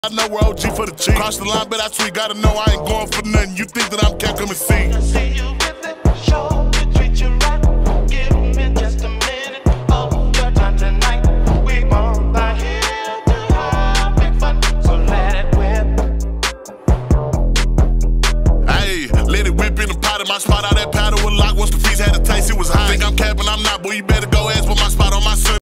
I know we're OG for the cheap. Cross the line, but I tweet. Gotta know I ain't going for nothing. You think that I'm cat, come and see. See you with it, show to treat you right. Give me just a minute of your time tonight. We won't lie here to have big fun, so let it whip. Hey, let it whip in the pot. In my spot, all that powder was locked. Once the fees had a taste, it was hot. Think I'm capping, I'm not, boy. You better go ask for my spot on my son.